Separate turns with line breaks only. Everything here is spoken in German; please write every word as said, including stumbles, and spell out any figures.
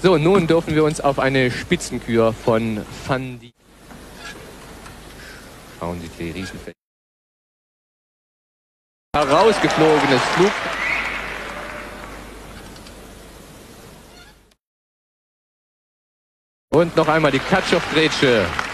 So, nun dürfen wir uns auf eine Spitzenkür von Van Die... Schauen Sie die Riesenfeld. Herausgeflogenes Flug. Und noch einmal die Katschow-Grätsche.